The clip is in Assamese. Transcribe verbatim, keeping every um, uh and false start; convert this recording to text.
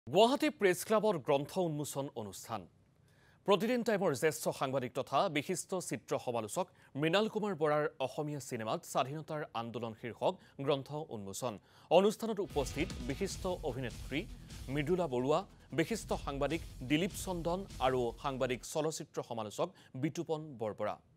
গুৱাহাটী প্ৰেছ ক্লাবৰ গ্ৰন্থ উন্মোচন অনুষ্ঠান প্ৰতিদিন টাইমৰ জ্যেষ্ঠ সাংবাদিক তথা বিশিষ্ট চিত্ৰ সমালোচক মৃণাল কুমাৰ বৰাৰ অসমীয়া সিনেমাত স্বাধীনতাৰ আন্দোলন শীৰ্ষক গ্ৰন্থ উন্মোচন অনুষ্ঠানত উপস্থিত বিশিষ্ট অভিনেত্ৰী মৃদুলা বৰুৱা বিশিষ্ট সাংবাদিক দিলীপ চন্দন আৰু সাংবাদিক চলচ্চিত্ৰ সমালোচক বিতুপন বৰবৰা।